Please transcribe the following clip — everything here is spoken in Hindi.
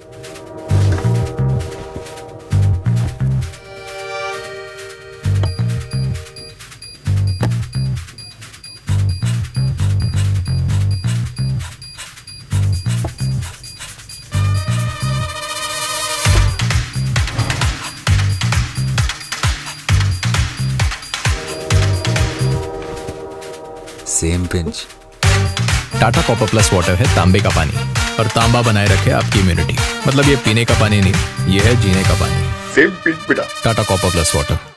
Same pinch. Tata copper plus water है तांबे का पानी, और तांबा बनाए रखे आपकी इम्यूनिटी। मतलब ये पीने का पानी नहीं, ये है जीने का पानी। सेम पिंच बेटा। Tata copper plus water.